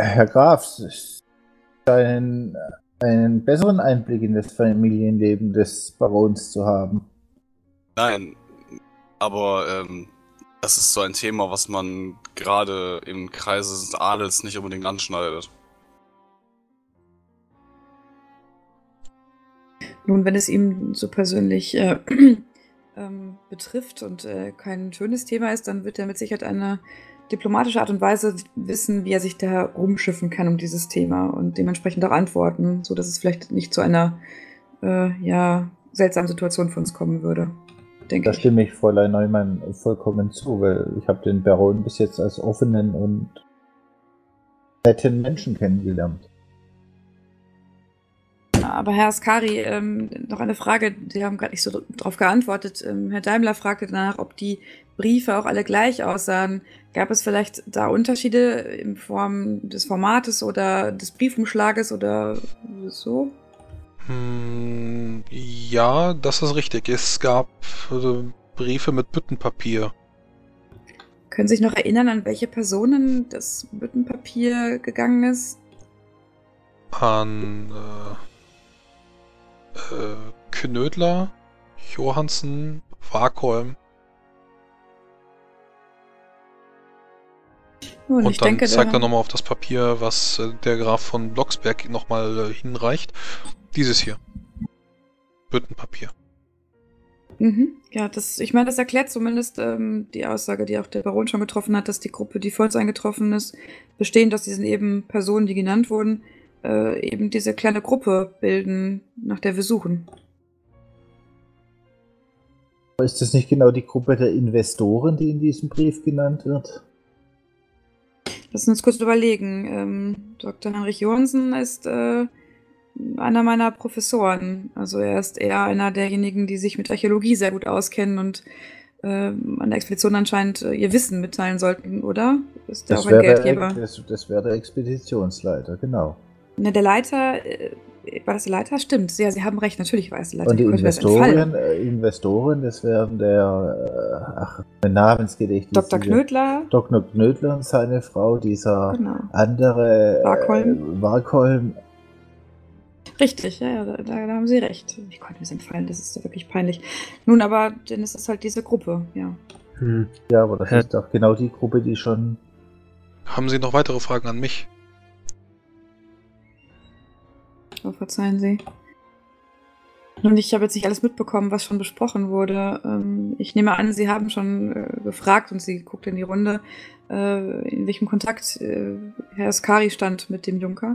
Herr Graf, Sie scheinen einen besseren Einblick in das Familienleben des Barons zu haben. Nein, aber das ist so ein Thema, was man gerade im Kreise des Adels nicht unbedingt anschneidet. Nun, wenn es ihm so persönlich betrifft und kein schönes Thema ist, dann wird er mit Sicherheit eine diplomatische Art und Weise wissen, wie er sich da rumschiffen kann um dieses Thema und dementsprechend auch antworten, sodass es vielleicht nicht zu einer seltsamen Situation für uns kommen würde, denke Da ich. stimme ich Fräulein Neumann vollkommen zu, weil ich habe den Baron bis jetzt als offenen und netten Menschen kennengelernt. Aber Herr Askari, noch eine Frage, Sie haben gerade nicht so darauf geantwortet. Herr Daimler fragte danach, ob die Briefe auch alle gleich aussahen. Gab es vielleicht da Unterschiede in Form des Formates oder des Briefumschlages oder so? Ja, das ist richtig. Es gab Briefe mit Büttenpapier. Können Sie sich noch erinnern, an welche Personen das Büttenpapier gegangen ist? An Knödler, Johansen, Warkholm. Und Und ich dann denke, zeigt er nochmal auf das Papier, was der Graf von Blocksberg nochmal hinreicht. Dieses hier. Büttenpapier. Ja, ich meine, das erklärt zumindest die Aussage, die auch der Baron schon getroffen hat, dass die Gruppe, die vor uns eingetroffen ist, bestehend aus diesen eben Personen, die genannt wurden, eben diese kleine Gruppe bilden, nach der wir suchen. Aber ist das nicht genau die Gruppe der Investoren, die in diesem Brief genannt wird? Lass uns kurz überlegen. Dr. Heinrich Johansen ist einer meiner Professoren. Also er ist eher einer derjenigen, die sich mit Archäologie sehr gut auskennen und an der Expedition anscheinend ihr Wissen mitteilen sollten, oder? Ist der auch ein Geldgeber? Das wäre der Expeditionsleiter, genau. Ne, der Leiter, war das der Leiter? Stimmt, ja, Sie haben recht, natürlich war es der Leiter. Und die Wie konnte mir das entfallen? Investoren, das wären der Namensgedächtnis. Dr. Knödler. Dr. Knödler und seine Frau, dieser Genau. andere Warkholm. Richtig, ja, da haben Sie recht. Wie konnte mir das entfallen? Das ist doch wirklich peinlich. Nun, aber dann ist es halt diese Gruppe, ja. Ja, aber das ist doch genau die Gruppe, die schon... Haben Sie noch weitere Fragen an mich? Oh, verzeihen Sie. Nun, ich habe jetzt nicht alles mitbekommen, was schon besprochen wurde. Ich nehme an, Sie haben schon gefragt und sie guckt in die Runde, in welchem Kontakt Herr Askari stand mit dem Junker.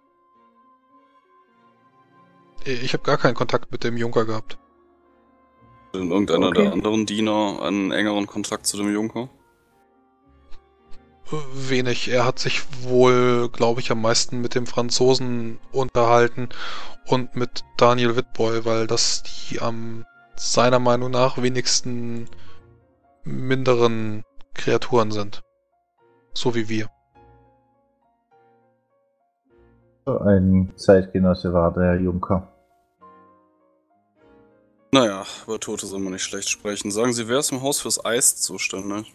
Ich habe gar keinen Kontakt mit dem Junker gehabt. Irgendeiner der anderen Diener einen engeren Kontakt zu dem Junker? Wenig. Er hat sich wohl, glaube ich, am meisten mit dem Franzosen unterhalten und mit Daniel Witboy, weil das die seiner Meinung nach wenigsten minderen Kreaturen sind. So wie wir. Ein Zeitgenosse war der Herr Junker. Naja, über Tote soll man nicht schlecht sprechen. Sagen Sie, wer ist im Haus fürs Eis zuständig?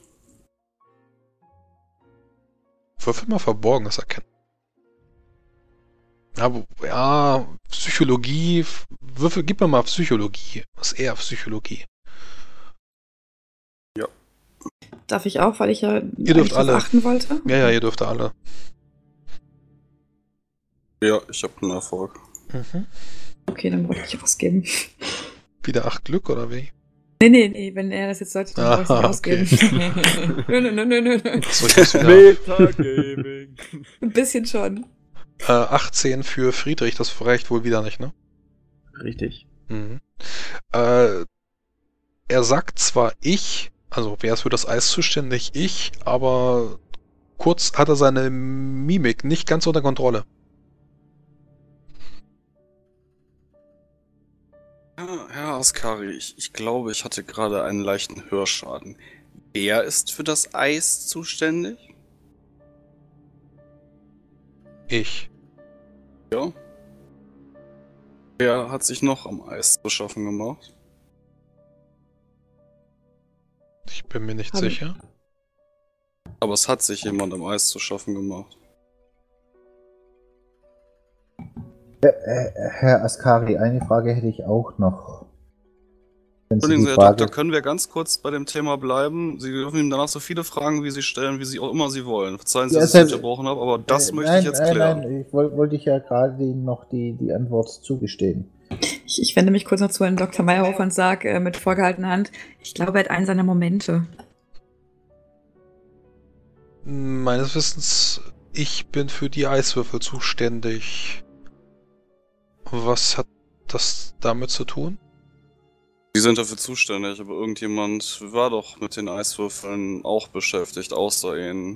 Würfel mal Verborgenes erkennen. Ja, Psychologie. Würfel, gib mir mal Psychologie. Was ist eher Psychologie? Ja. Darf ich auch, weil ich ja ihr dürft alle achten wollte? Ja, ihr dürft alle. Ja, ich habe einen Erfolg. Okay, dann wollte ich was geben. Wieder 8 Glück, oder wie? Nee, wenn er das jetzt sollte, dann wollte ich nicht ausgeben. Nö. Metagaming. Ein bisschen schon. 18 für Friedrich, das reicht wohl wieder nicht, ne? Richtig. Er sagt zwar also wer ist für das Eis zuständig? Ich, aber kurz hat er seine Mimik nicht ganz unter Kontrolle. Ja, Herr Askari, ich glaube, ich hatte gerade einen leichten Hörschaden. Wer ist für das Eis zuständig? Ich. Ja. Wer hat sich noch am Eis zu schaffen gemacht? Ich bin mir nicht sicher. Aber es hat sich jemand am Eis zu schaffen gemacht. Herr Askari, eine Frage hätte ich auch noch. Wenn Sie Entschuldigen die Sie, Herr Frage... Doktor, können wir ganz kurz bei dem Thema bleiben? Sie dürfen ihm danach so viele Fragen, wie Sie stellen, wie Sie auch immer Sie wollen. Verzeihen Sie, Ja, dass ich Sie unterbrochen habe, aber das möchte ich jetzt klären. Nein, ich wollte ich ja gerade Ihnen noch die Antwort zugestehen. Ich wende mich kurz noch zu Herrn Dr. Meyerhoff und sage mit vorgehaltener Hand, ich glaube, er hat einen seiner Momente. Meines Wissens, ich bin für die Eiswürfel zuständig. Was hat das damit zu tun? Sie sind dafür zuständig, aber irgendjemand war doch mit den Eiswürfeln auch beschäftigt, außer Ihnen.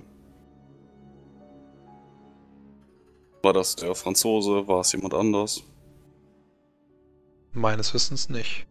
War das der Franzose? War es jemand anders? Meines Wissens nicht.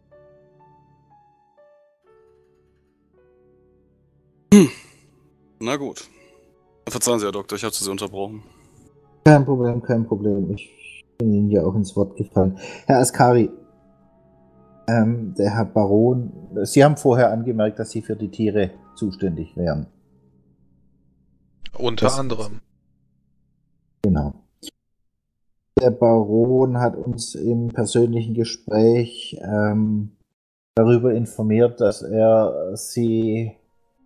Na gut. Verzeihen Sie, Herr Doktor, ich habe Sie unterbrochen. Kein Problem. Ich bin Ihnen ja auch ins Wort gefallen. Herr Askari, der Herr Baron, Sie haben vorher angemerkt, dass Sie für die Tiere zuständig wären. Unter anderem. Genau. Der Baron hat uns im persönlichen Gespräch darüber informiert, dass er Sie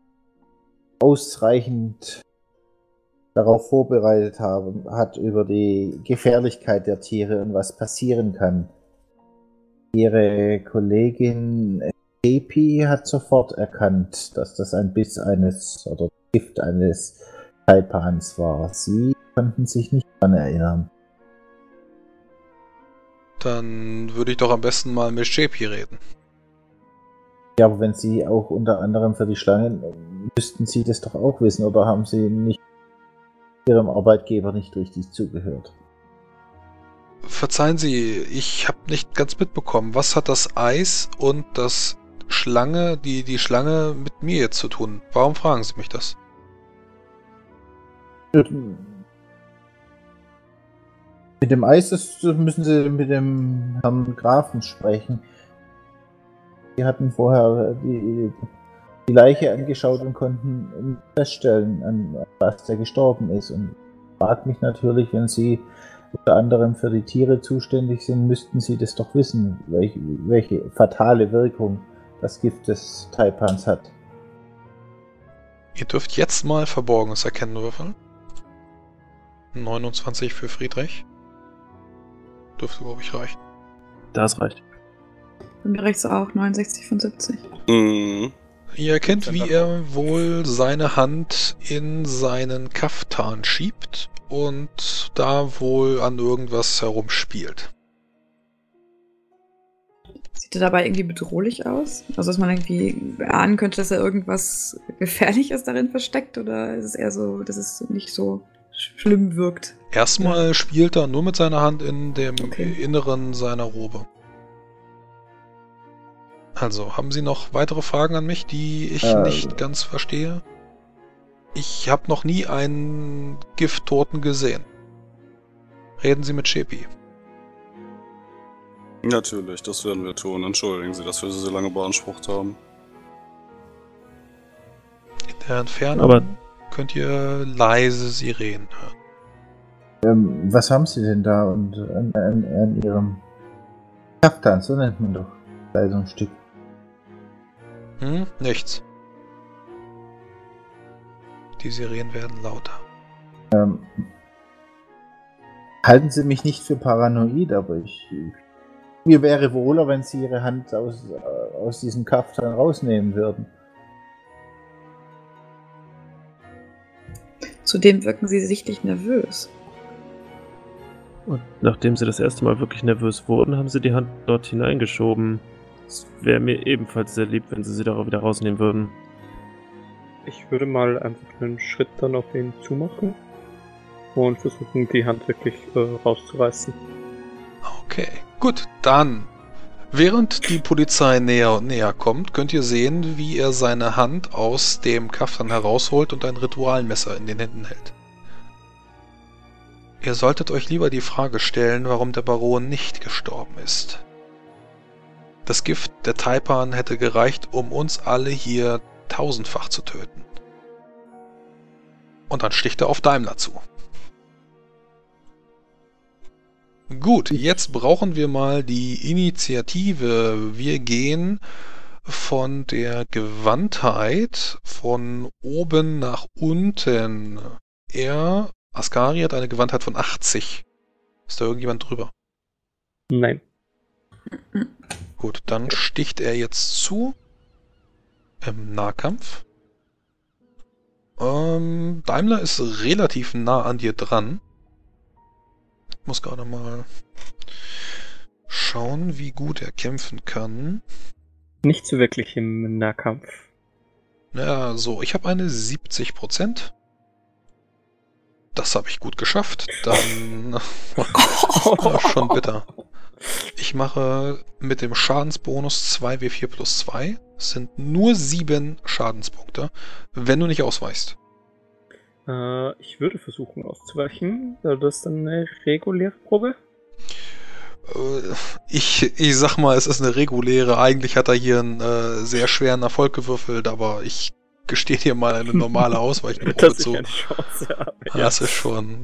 ausreichend darauf vorbereitet hat über die Gefährlichkeit der Tiere und was passieren kann. Ihre Kollegin Epi hat sofort erkannt, dass das ein Biss oder Gift eines Taipans war. Sie konnten sich nicht daran erinnern. Dann würde ich doch am besten mal mit Shepi reden. Ja, aber wenn Sie auch unter anderem für die Schlangen, müssten Sie das doch auch wissen, oder haben Sie nicht Ihrem Arbeitgeber nicht richtig zugehört? Verzeihen Sie, ich habe nicht ganz mitbekommen. Was hat das Eis und das Schlange, die Schlange mit mir jetzt zu tun? Warum fragen Sie mich das? Mit dem Eis müssen Sie mit dem Herrn Grafen sprechen. Die hatten vorher die Leiche angeschaut und konnten feststellen, an was der gestorben ist. Und ich frage mich natürlich, wenn Sie unter anderem für die Tiere zuständig sind, müssten Sie das doch wissen, welche fatale Wirkung das Gift des Taipans hat. Ihr dürft jetzt mal Verborgenes erkennen würfeln. 29 für Friedrich. Dürfte, glaube ich, reichen. Das reicht. Bei mir rechts auch 69 von 70. Mhm. Ihr erkennt, wie er wohl seine Hand in seinen Kaftan schiebt und da wohl an irgendwas herumspielt. Sieht er dabei irgendwie bedrohlich aus? Also, dass man irgendwie ahnen könnte, dass er irgendwas Gefährliches darin versteckt? Oder ist es eher so, dass es nicht so schlimm wirkt? Erstmal spielt er nur mit seiner Hand in dem Okay. Inneren seiner Robe. Also, haben Sie noch weitere Fragen an mich, die ich nicht ganz verstehe? Ich habe noch nie einen Gifttoten gesehen. Reden Sie mit Shepi. Natürlich, das werden wir tun. Entschuldigen Sie, dass wir Sie so lange beansprucht haben. In der Entfernung Aber könnt ihr leise Sirenen hören. Was haben Sie denn da und an Ihrem Kaftan? So nennt man doch Kleidungsstück. Nichts. Die Sirenen werden lauter. Halten Sie mich nicht für paranoid, aber mir wäre wohler, wenn Sie Ihre Hand aus diesem Kaftan rausnehmen würden. Zudem wirken sie sichtlich nervös. Und nachdem sie das erste Mal wirklich nervös wurden, haben sie die Hand dort hineingeschoben. Es wäre mir ebenfalls sehr lieb, wenn sie sie darauf wieder rausnehmen würden. Ich würde mal einfach einen Schritt dann auf ihn zumachen und versuchen, die Hand wirklich rauszureißen. Okay, gut, dann. Während die Polizei näher und näher kommt, könnt ihr sehen, wie er seine Hand aus dem Kaftan herausholt und ein Ritualmesser in den Händen hält. Ihr solltet euch lieber die Frage stellen, warum der Baron nicht gestorben ist. Das Gift der Taipan hätte gereicht, um uns alle hier tausendfach zu töten. Und dann sticht er auf Daimler zu. Gut, jetzt brauchen wir mal die Initiative. Wir gehen von der Gewandtheit von oben nach unten. Askari hat eine Gewandtheit von 80. Ist da irgendjemand drüber? Nein. Gut, dann sticht er jetzt zu. Im Nahkampf. Daimler ist relativ nah an dir dran. Ich muss gerade mal schauen, wie gut er kämpfen kann. Nicht so wirklich im Nahkampf. Ja, so, ich habe eine 70%. Das habe ich gut geschafft. Dann schon bitter. Ich mache mit dem Schadensbonus 2W4 plus 2. Es sind nur 7 Schadenspunkte, wenn du nicht ausweichst. Ich würde versuchen auszuweichen. Wäre das dann eine reguläre Probe? Ich sag mal, es ist eine reguläre. Eigentlich hat er hier einen sehr schweren Erfolg gewürfelt, aber ich gestehe dir mal eine normale Ausweichprobe zu. Eine Chance habe, ja. Das ist schon.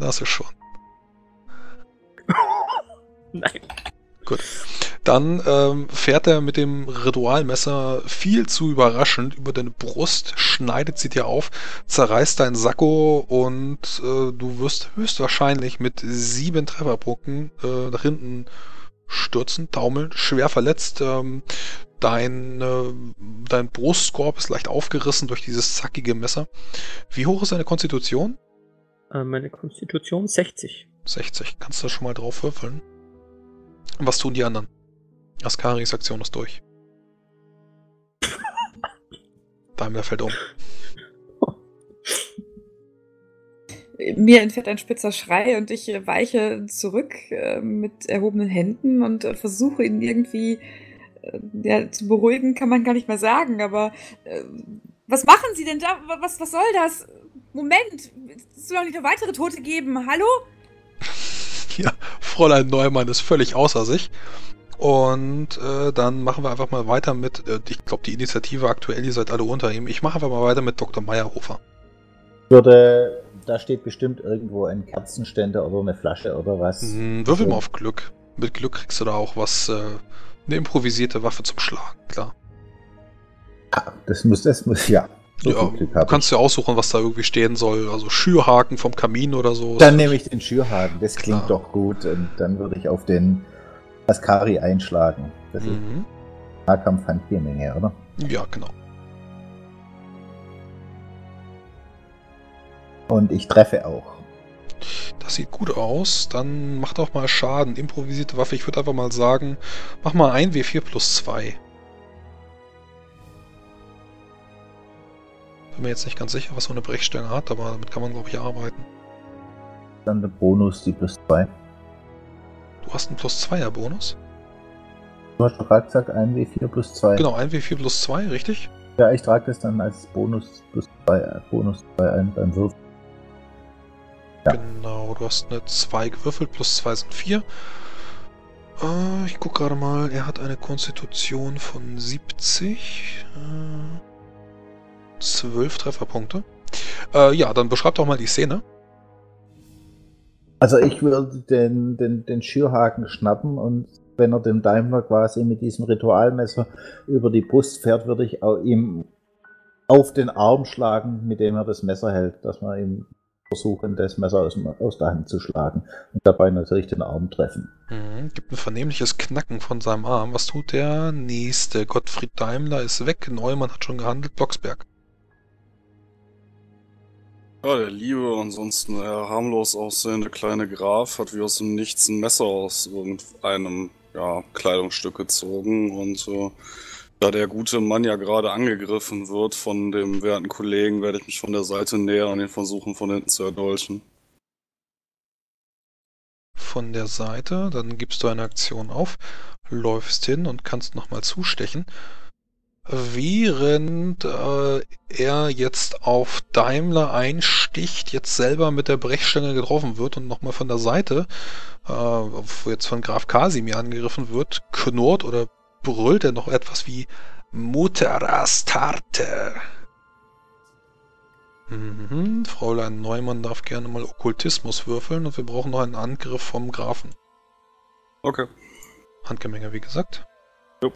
Nein. Gut. Dann fährt er mit dem Ritualmesser viel zu überraschend über deine Brust, schneidet sie dir auf, zerreißt deinen Sakko und du wirst höchstwahrscheinlich mit 7 Trefferpunkten nach hinten stürzen, taumeln, schwer verletzt. Dein Brustkorb ist leicht aufgerissen durch dieses zackige Messer. Wie hoch ist deine Konstitution? Meine Konstitution 60. 60. Kannst du schon mal drauf würfeln? Was tun die anderen? Askaris Aktion ist durch. Daimler fällt um. Mir entfährt ein spitzer Schrei und ich weiche zurück mit erhobenen Händen und versuche ihn irgendwie zu beruhigen, kann man gar nicht mehr sagen, aber was machen Sie denn da? Was soll das? Moment, es soll doch nicht noch weitere Tote geben. Hallo? Ja, Fräulein Neumann ist völlig außer sich. Und dann machen wir einfach mal weiter mit, ich glaube die Initiative aktuell, ihr seid alle unter ihm. Ich mache einfach mal weiter mit Dr. Meyerhofer. Da steht bestimmt irgendwo ein Kerzenständer oder eine Flasche oder was. Würfel mal auf Glück. Mit Glück kriegst du da auch was, eine improvisierte Waffe zum Schlagen, klar. Ah, das muss, ja. So ja, du kannst dir aussuchen, was da irgendwie stehen soll. Also Schürhaken vom Kamin oder so. Dann nehme ich den Schürhaken, das klingt doch gut. Und dann würde ich auf den Askari einschlagen. Das ist Nahkampf Handgemenge, oder? Ja, genau. Und ich treffe auch. Das sieht gut aus. Dann mach doch mal Schaden. Improvisierte Waffe. Ich würde einfach mal sagen, mach mal 1W4 plus 2. Bin mir jetzt nicht ganz sicher, was so eine Brechstange hat, aber damit kann man, glaube ich, arbeiten. Dann der Bonus, die plus 2. Du hast einen plus 2er Bonus? Du hast doch gerade gesagt, 1W4 plus 2. Genau, 1W4 plus 2, richtig? Ja, ich trage das dann als Bonus plus 2 ein beim Würfel. Ja. Genau, du hast eine 2 gewürfelt, plus 2 sind 4. Ich gucke gerade mal, er hat eine Konstitution von 70. 12 Trefferpunkte. Ja, dann beschreib doch mal die Szene. Also ich würde den Schürhaken schnappen und wenn er dem Daimler quasi mit diesem Ritualmesser über die Brust fährt, würde ich auch ihm auf den Arm schlagen, mit dem er das Messer hält, dass wir ihm versuchen, das Messer aus der Hand zu schlagen und dabei natürlich den Arm treffen. Gibt ein vernehmliches Knacken von seinem Arm. Was tut der nächste? Gottfried Daimler ist weg, Neumann hat schon gehandelt, Blocksberg. Ja, der liebe, ansonsten eher harmlos aussehende kleine Graf hat wie aus dem Nichts ein Messer aus irgendeinem Kleidungsstück gezogen und da der gute Mann ja gerade angegriffen wird von dem werten Kollegen, werde ich mich von der Seite nähern und ihn versuchen von hinten zu erdolchen. Von der Seite, dann gibst du eine Aktion auf, läufst hin und kannst nochmal zustechen. Während er jetzt auf Daimler einsticht, jetzt selber mit der Brechstange getroffen wird und nochmal von der Seite, wo jetzt von Graf Kasimir angegriffen wird, knurrt oder brüllt er noch etwas wie Mutter Astarte. Fräulein Neumann darf gerne mal Okkultismus würfeln und wir brauchen noch einen Angriff vom Grafen. Okay. Handgemenge, wie gesagt. Jupp.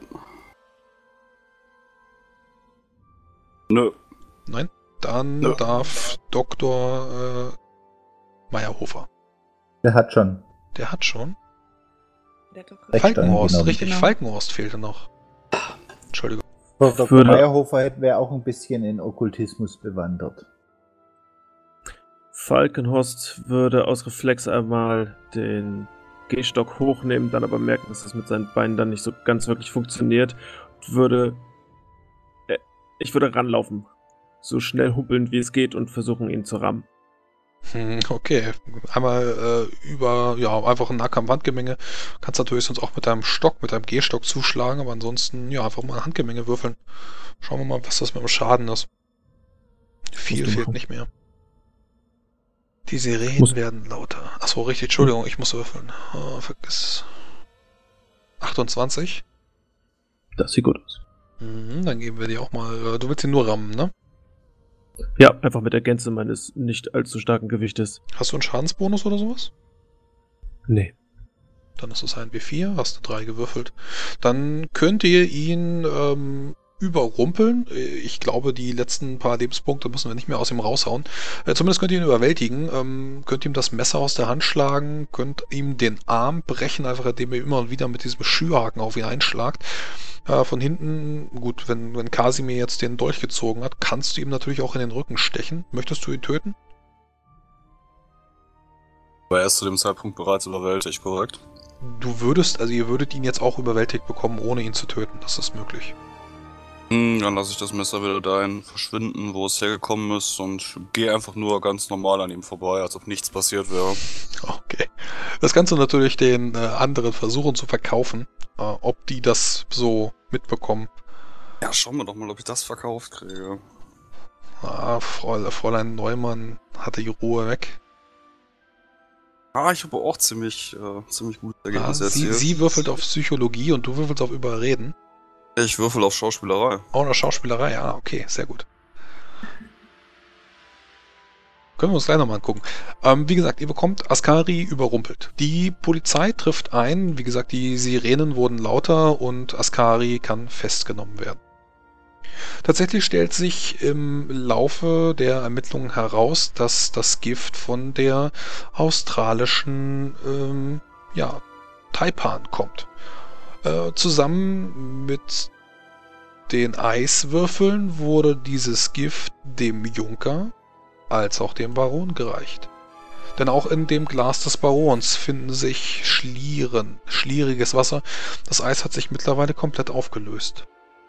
Nö. Nein? Dann Nö. darf Dr. Meyerhofer. Der hat schon. Der hat schon. Der hat doch Recht Falkenhorst, angenommen. richtig. Genau. Falkenhorst fehlte noch. Entschuldigung. Dr. Würde- Meyerhofer wäre auch ein bisschen in Okkultismus bewandert. Falkenhorst würde aus Reflex einmal den Gehstock hochnehmen, dann aber merken, dass das mit seinen Beinen dann nicht so ganz wirklich funktioniert. Ich würde ranlaufen. So schnell humpeln, wie es geht und versuchen, ihn zu rammen. Okay. Einmal einfach ein Nahkampf-Handgemenge. Kannst natürlich sonst auch mit deinem Stock, mit deinem Gehstock zuschlagen, aber ansonsten, ja, einfach mal ein Handgemenge würfeln. Schauen wir mal, was das mit dem Schaden ist. Viel Musst du fehlt machen. nicht mehr. Die Sirenen Muss- werden lauter. Achso, richtig, Entschuldigung, ich muss würfeln. Oh, vergiss. 28. Das sieht gut aus. Dann geben wir die auch mal. Du willst ihn nur rammen, ne? Ja, einfach mit der Gänze meines nicht allzu starken Gewichtes. Hast du einen Schadensbonus oder sowas? Nee. Dann ist es ein W4, hast du 3 gewürfelt. Dann könnt ihr ihn überrumpeln. Ich glaube, die letzten paar Lebenspunkte müssen wir nicht mehr aus ihm raushauen. Zumindest könnt ihr ihn überwältigen. Könnt ihm das Messer aus der Hand schlagen, könnt ihm den Arm brechen, einfach indem ihr immer und wieder mit diesem Schürhaken auf ihn einschlagt. Von hinten, gut, wenn Kasimir jetzt den Dolch gezogen hat, kannst du ihm natürlich auch in den Rücken stechen. Möchtest du ihn töten? War erst zu dem Zeitpunkt bereits überwältigt, korrekt? Ihr würdet ihn jetzt auch überwältigt bekommen, ohne ihn zu töten. Das ist möglich. Dann lasse ich das Messer wieder dahin verschwinden, wo es hergekommen ist und gehe einfach nur ganz normal an ihm vorbei, als ob nichts passiert wäre. Okay. Das kannst du natürlich den anderen versuchen zu verkaufen, ob die das so mitbekommen. Ja, schauen wir doch mal, ob ich das verkauft kriege. Fräulein Neumann hatte die Ruhe weg. Ich habe auch ziemlich gute Ergebnisse Sie erzielt. würfelt auf Psychologie und du würfelst auf Überreden. Ich würfel auf Schauspielerei. Oh, eine Schauspielerei, okay, sehr gut. Können wir uns gleich nochmal angucken. Wie gesagt, ihr bekommt Askari überrumpelt. Die Polizei trifft ein, wie gesagt, die Sirenen wurden lauter und Askari kann festgenommen werden. Tatsächlich stellt sich im Laufe der Ermittlungen heraus, dass das Gift von der australischen Taipan kommt. Zusammen mit den Eiswürfeln wurde dieses Gift dem Junker als auch dem Baron gereicht. Denn auch in dem Glas des Barons finden sich schlieriges Wasser. Das Eis hat sich mittlerweile komplett aufgelöst.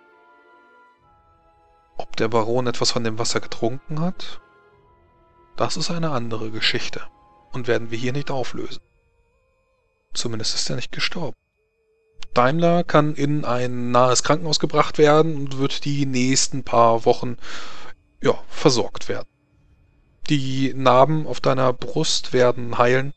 Ob der Baron etwas von dem Wasser getrunken hat? Das ist eine andere Geschichte und werden wir hier nicht auflösen. Zumindest ist er nicht gestorben. Daimler kann in ein nahes Krankenhaus gebracht werden und wird die nächsten paar Wochen versorgt werden. Die Narben auf deiner Brust werden heilen.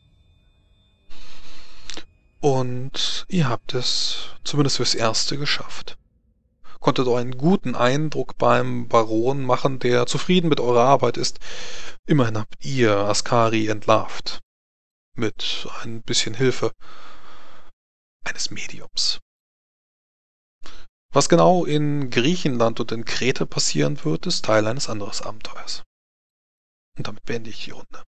Und ihr habt es zumindest fürs Erste geschafft. Konntet einen guten Eindruck beim Baron machen, der zufrieden mit eurer Arbeit ist. Immerhin habt ihr Askari entlarvt. Mit ein bisschen Hilfe eines Mediums. Was genau in Griechenland und in Kreta passieren wird, ist Teil eines anderen Abenteuers. Und damit beende ich die Runde.